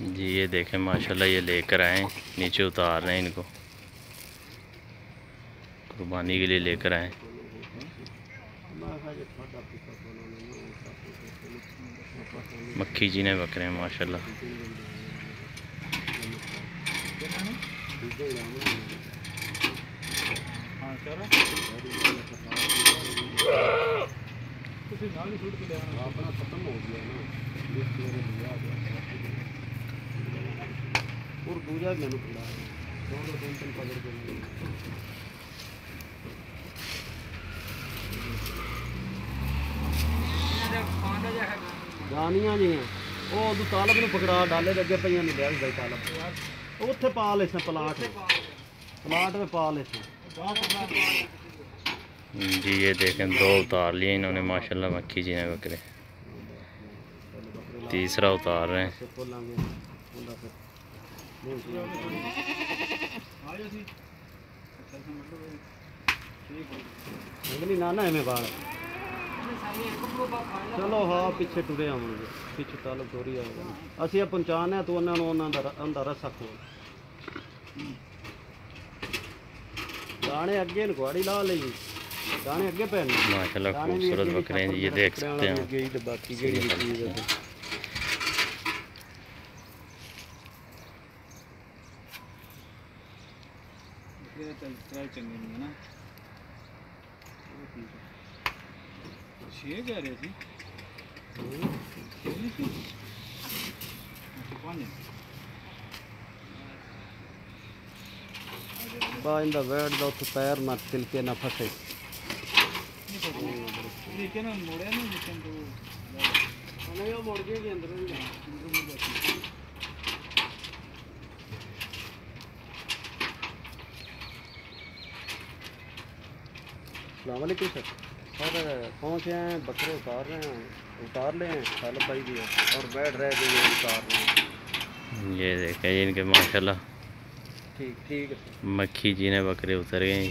जी ये देखें माशाल्लाह, ये लेकर आए, नीचे उतार रहे हैं इनको, कुर्बानी के लिए लेकर आए। मक्खी जी ने बकरे हैं माशाल्लाह। और दूजा मैंने पड़ा जानिया जी वो उदू तालब ने पकड़ा डाले लगे पे नहीं लिया भाई तालब उत्थे पा ले प्लाट में पा ले। जी ये देखें, दो उतार लिए इन्होंने माशाल्लाह मक्खी जी ने बकरे, तीसरा उतार रहे हैं। नाना है बाल चलो हाँ पीछे टुरे आवेंगे पीछे तालब चोरी आएगा असं पहुँचाने तो उन्होंने रस्सा खोल दाने अगे नकुआड़ी ला ली दाने अगे पैने माशाल्लाह खूबसूरत बकरे हैं, ये देख सकते हैं। बाकी चंगे नहीं है ना कह रहे थे इंदा बैठ दो तो पैर ना तिलके ना फंसे सर पहुँचे हैं बकरे उतार ले हैं तालब भाई भी है और बैठ रहे थे ये उतार रहे हैं। ये देखें इनके माशाल्लाह ठीक है मक्खी जी ने बकरे उतर गए।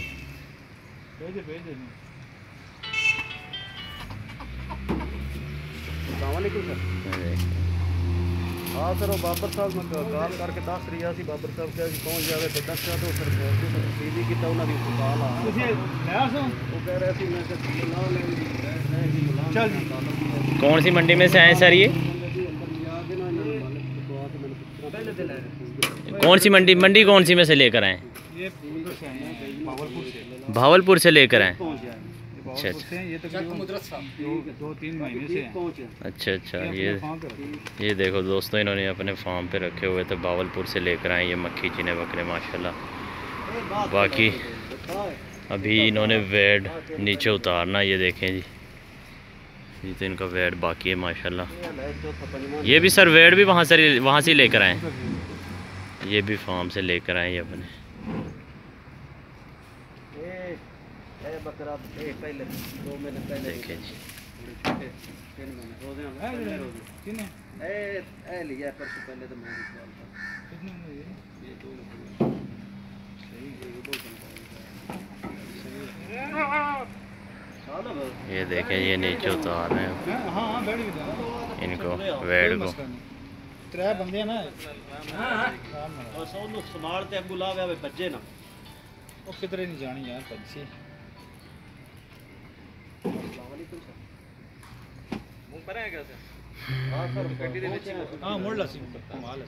सर हाँ सर वो बाबर साहब मैं कॉल करके दस रही सी बाबर साहब क्या पहुँच जाए तो दसा तो फिर सीधी किया उन्होंने कॉल आ वो कह रहे थे मैं कौन सी मंडी में से आए सर? ये कौन सी मंडी कौन सी में से लेकर आए? भावलपुर से लेकर आए। अच्छा ये तो 2-3 महीने से अच्छा ये देखो दोस्तों, इन्होंने अपने फार्म पे रखे हुए थे, भावलपुर से लेकर आए ये मक्खी जी ने बकरे माशाल्लाह। बाकी अभी इन्होंने वेड नीचे उतारना, ये देखें जी, ये तो इनका वेड बाकी है माशाल्लाह। ये भी सर वेड भी वहाँ से लेकर आए, ये भी फार्म से लेकर आए ये अपने। पहले 2 महीने पहले देखें जी, लिया परसों पहले तो मैं ये देखें ये नीचे उतार रहे हैं इनको वेड को। 3 बंदे ना संभालते बुला गया बच्चे ना वो किधरे नहीं जानी यार पंछी। हाँ मुड़ ला कमाल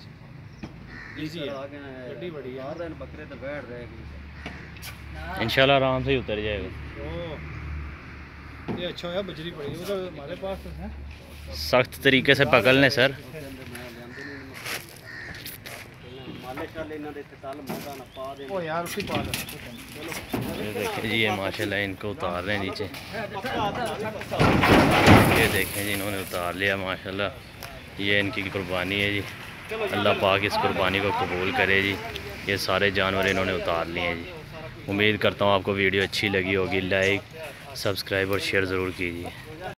है बड़ी बकरे तो बैठ रहे इंशाल्लाह आराम से ही उतर जाएगा। ये अच्छा है बजरी पड़ी वो तो हमारे पास है सख्त तरीके से पकड़ लें सर। ये देखिए जी, ये माशाल्लाह इनको उतार रहे हैं नीचे। ये देखें जी, इन्होंने उतार लिया माशाल्लाह। ये इनकी कुर्बानी है जी, अल्लाह पाक इस कुर्बानी को कबूल करे जी। ये सारे जानवर इन्होंने उतार लिए हैं जी। उम्मीद करता हूँ आपको वीडियो अच्छी लगी होगी। लाइक, सब्सक्राइब और शेयर ज़रूर कीजिए।